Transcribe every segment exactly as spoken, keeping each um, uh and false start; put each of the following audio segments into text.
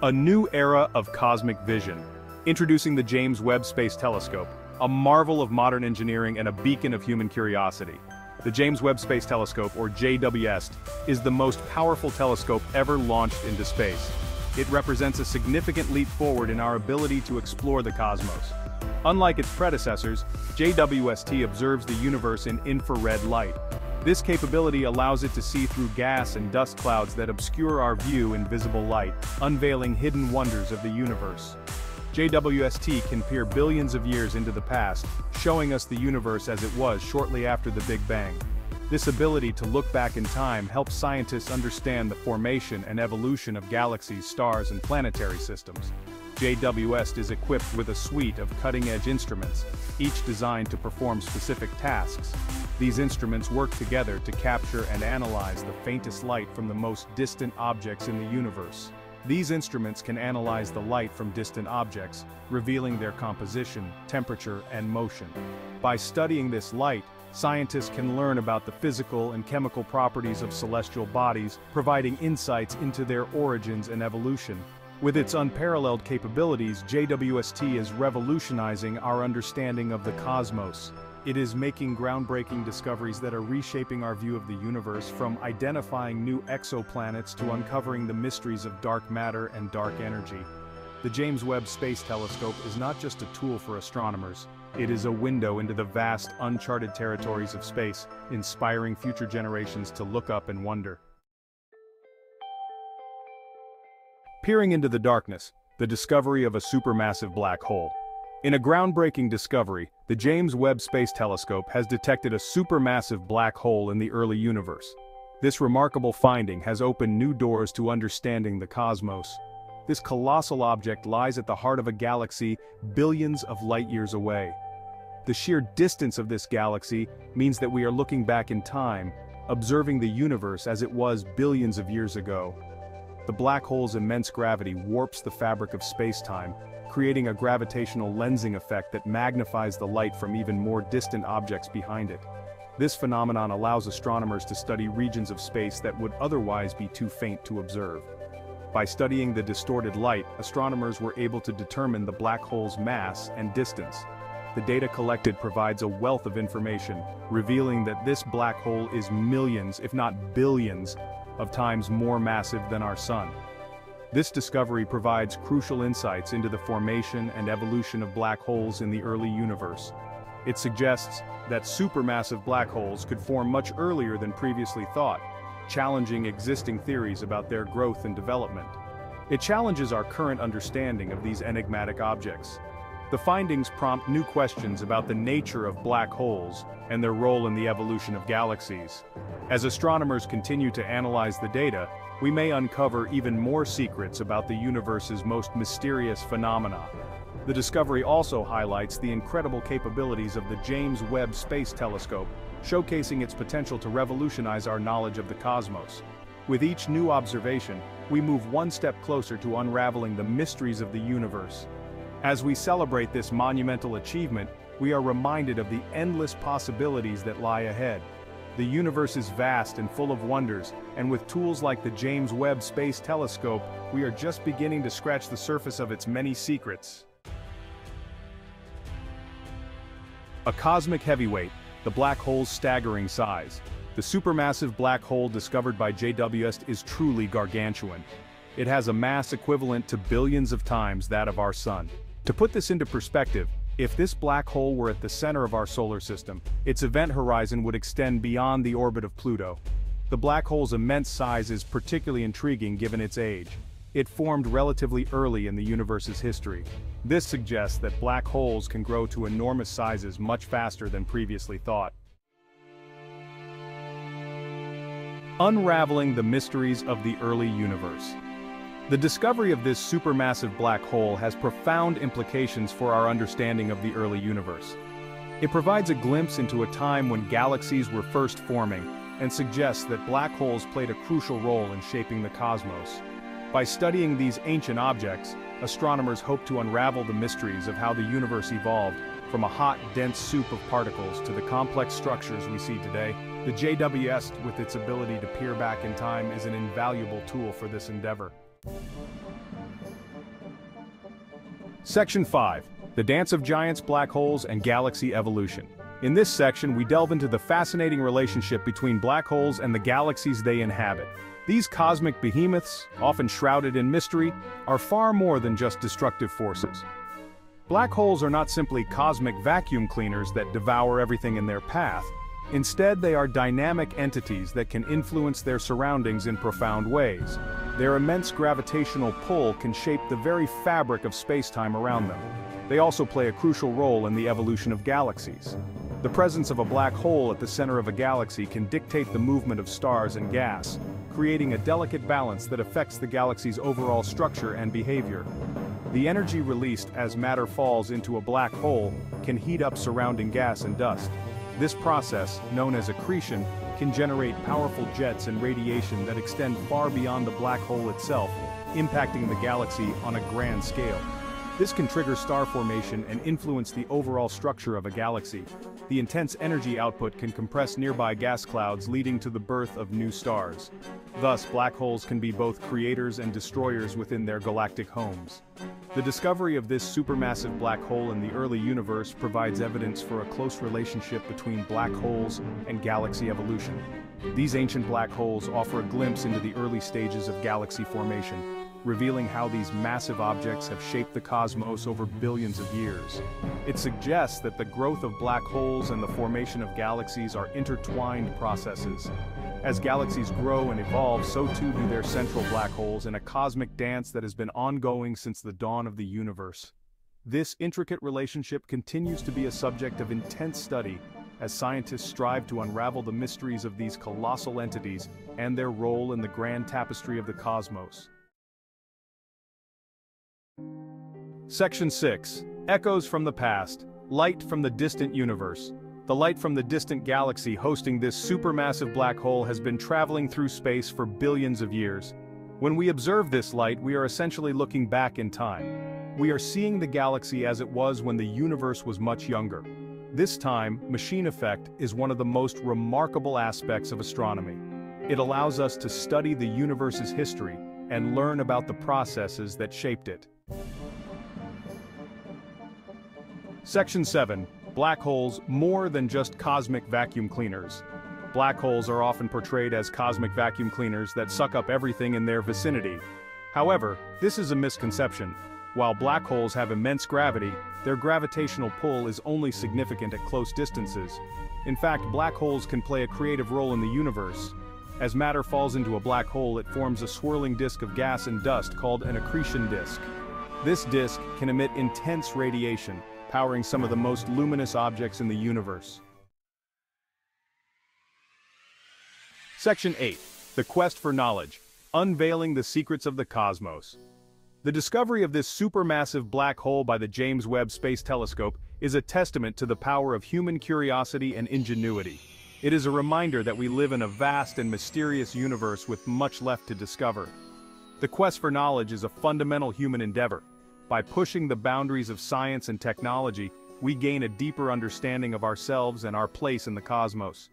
A new era of cosmic vision. Introducing the James Webb Space Telescope, a marvel of modern engineering and a beacon of human curiosity. The James Webb Space Telescope, or J W S, is the most powerful telescope ever launched into space. It represents a significant leap forward in our ability to explore the cosmos. Unlike its predecessors, J W S T observes the universe in infrared light. This capability allows it to see through gas and dust clouds that obscure our view in visible light, unveiling hidden wonders of the universe. J W S T can peer billions of years into the past, showing us the universe as it was shortly after the Big Bang. This ability to look back in time helps scientists understand the formation and evolution of galaxies, stars, and planetary systems. J W S T is equipped with a suite of cutting-edge instruments, each designed to perform specific tasks. These instruments work together to capture and analyze the faintest light from the most distant objects in the universe. These instruments can analyze the light from distant objects, revealing their composition, temperature, and motion. By studying this light, scientists can learn about the physical and chemical properties of celestial bodies, providing insights into their origins and evolution. With its unparalleled capabilities, J W S T is revolutionizing our understanding of the cosmos. It is making groundbreaking discoveries that are reshaping our view of the universe, from identifying new exoplanets to uncovering the mysteries of dark matter and dark energy. The James Webb Space Telescope is not just a tool for astronomers, it is a window into the vast, uncharted territories of space, inspiring future generations to look up and wonder. Peering into the darkness, the discovery of a supermassive black hole. In a groundbreaking discovery, the James Webb Space Telescope has detected a supermassive black hole in the early universe. This remarkable finding has opened new doors to understanding the cosmos. This colossal object lies at the heart of a galaxy billions of light-years away. The sheer distance of this galaxy means that we are looking back in time, observing the universe as it was billions of years ago. The black hole's immense gravity warps the fabric of space-time, creating a gravitational lensing effect that magnifies the light from even more distant objects behind it. This phenomenon allows astronomers to study regions of space that would otherwise be too faint to observe. By studying the distorted light, astronomers were able to determine the black hole's mass and distance. The data collected provides a wealth of information, revealing that this black hole is millions, if not billions, of times more massive than our Sun. This discovery provides crucial insights into the formation and evolution of black holes in the early universe. It suggests that supermassive black holes could form much earlier than previously thought, challenging existing theories about their growth and development. It challenges our current understanding of these enigmatic objects. The findings prompt new questions about the nature of black holes and their role in the evolution of galaxies. As astronomers continue to analyze the data, we may uncover even more secrets about the universe's most mysterious phenomena. The discovery also highlights the incredible capabilities of the James Webb Space Telescope, showcasing its potential to revolutionize our knowledge of the cosmos. With each new observation, we move one step closer to unraveling the mysteries of the universe. As we celebrate this monumental achievement, we are reminded of the endless possibilities that lie ahead. The universe is vast and full of wonders, and with tools like the James Webb Space Telescope, we are just beginning to scratch the surface of its many secrets. A cosmic heavyweight, the black hole's staggering size. The supermassive black hole discovered by J W S T is truly gargantuan. It has a mass equivalent to billions of times that of our Sun. To put this into perspective, if this black hole were at the center of our solar system, its event horizon would extend beyond the orbit of Pluto. The black hole's immense size is particularly intriguing given its age. It formed relatively early in the universe's history. This suggests that black holes can grow to enormous sizes much faster than previously thought. Unraveling the mysteries of the early universe. The discovery of this supermassive black hole has profound implications for our understanding of the early universe. It provides a glimpse into a time when galaxies were first forming, and suggests that black holes played a crucial role in shaping the cosmos. By studying these ancient objects, astronomers hope to unravel the mysteries of how the universe evolved, from a hot, dense soup of particles to the complex structures we see today. The J W S T, with its ability to peer back in time, is an invaluable tool for this endeavor. Section five. The Dance of Giants, Black Holes, and Galaxy Evolution. In this section, we delve into the fascinating relationship between black holes and the galaxies they inhabit. These cosmic behemoths, often shrouded in mystery, are far more than just destructive forces. Black holes are not simply cosmic vacuum cleaners that devour everything in their path. Instead, they are dynamic entities that can influence their surroundings in profound ways. Their immense gravitational pull can shape the very fabric of space-time around them. They also play a crucial role in the evolution of galaxies. The presence of a black hole at the center of a galaxy can dictate the movement of stars and gas, creating a delicate balance that affects the galaxy's overall structure and behavior. The energy released as matter falls into a black hole can heat up surrounding gas and dust. This process, known as accretion, can generate powerful jets and radiation that extend far beyond the black hole itself, impacting the galaxy on a grand scale. This can trigger star formation and influence the overall structure of a galaxy. The intense energy output can compress nearby gas clouds, leading to the birth of new stars. Thus, black holes can be both creators and destroyers within their galactic homes. The discovery of this supermassive black hole in the early universe provides evidence for a close relationship between black holes and galaxy evolution. These ancient black holes offer a glimpse into the early stages of galaxy formation, revealing how these massive objects have shaped the cosmos over billions of years. It suggests that the growth of black holes and the formation of galaxies are intertwined processes. As galaxies grow and evolve, so too do their central black holes in a cosmic dance that has been ongoing since the dawn of the universe. This intricate relationship continues to be a subject of intense study as scientists strive to unravel the mysteries of these colossal entities and their role in the grand tapestry of the cosmos. Section six. Echoes from the Past. Light from the Distant Universe. The light from the distant galaxy hosting this supermassive black hole has been traveling through space for billions of years. When we observe this light, we are essentially looking back in time. We are seeing the galaxy as it was when the universe was much younger. This time, machine effect is one of the most remarkable aspects of astronomy. It allows us to study the universe's history and learn about the processes that shaped it. Section seven. Black holes, more than just cosmic vacuum cleaners. Black holes are often portrayed as cosmic vacuum cleaners that suck up everything in their vicinity. However, this is a misconception. While black holes have immense gravity, their gravitational pull is only significant at close distances. In fact, black holes can play a creative role in the universe. As matter falls into a black hole, it forms a swirling disk of gas and dust called an accretion disk. This disk can emit intense radiation, powering some of the most luminous objects in the universe. Section eight. The Quest for Knowledge. Unveiling the Secrets of the Cosmos. The discovery of this supermassive black hole by the James Webb Space Telescope is a testament to the power of human curiosity and ingenuity. It is a reminder that we live in a vast and mysterious universe with much left to discover. The quest for knowledge is a fundamental human endeavor. By pushing the boundaries of science and technology, we gain a deeper understanding of ourselves and our place in the cosmos.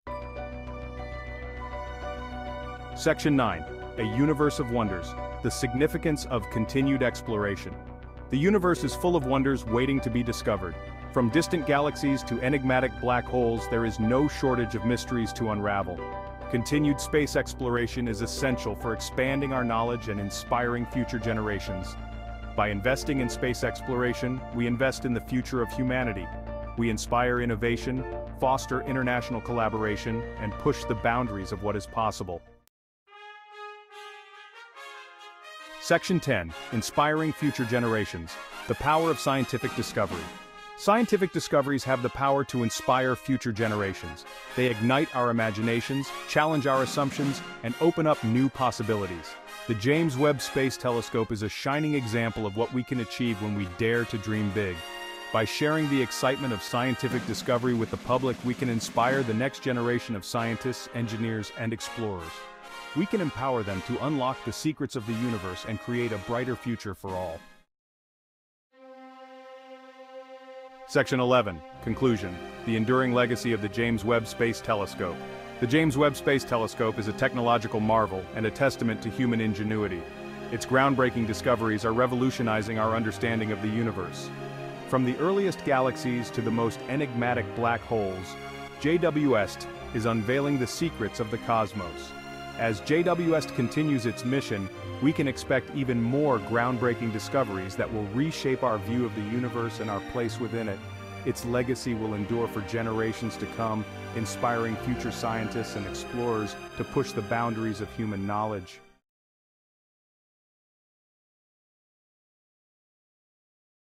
Section nine. A Universe of Wonders. The Significance of Continued Exploration. The universe is full of wonders waiting to be discovered. From distant galaxies to enigmatic black holes, there is no shortage of mysteries to unravel. Continued space exploration is essential for expanding our knowledge and inspiring future generations. By investing in space exploration, we invest in the future of humanity. We inspire innovation, foster international collaboration, and push the boundaries of what is possible. Section ten. Inspiring Future Generations. The Power of Scientific Discovery. Scientific discoveries have the power to inspire future generations. They ignite our imaginations, challenge our assumptions, and open up new possibilities. The James Webb Space Telescope is a shining example of what we can achieve when we dare to dream big. By sharing the excitement of scientific discovery with the public, we can inspire the next generation of scientists, engineers, and explorers. We can empower them to unlock the secrets of the universe and create a brighter future for all. Section eleven. Conclusion. The Enduring Legacy of the James Webb Space Telescope. The James Webb Space Telescope is a technological marvel and a testament to human ingenuity. Its groundbreaking discoveries are revolutionizing our understanding of the universe. From the earliest galaxies to the most enigmatic black holes, J W S T is unveiling the secrets of the cosmos. As J W S T continues its mission, we can expect even more groundbreaking discoveries that will reshape our view of the universe and our place within it. Its legacy will endure for generations to come, inspiring future scientists and explorers to push the boundaries of human knowledge.